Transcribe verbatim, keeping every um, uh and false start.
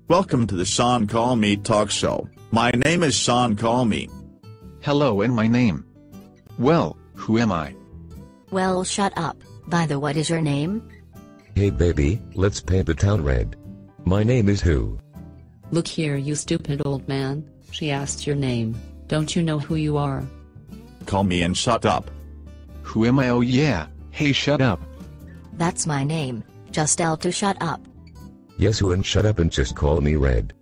Welcome to the Sean Call Me talk show. My name is Sean Call Me. Hello, and my name. Well, who am I? Well, shut up. By the what is your name? Hey baby, let's paint the town red. My name is who? Look here, you stupid old man. She asked your name. Don't you know who you are? Call me and shut up. Who am I? Oh yeah, hey shut up. That's my name. Just tell to shut up. Yes who and shut up and just call me red.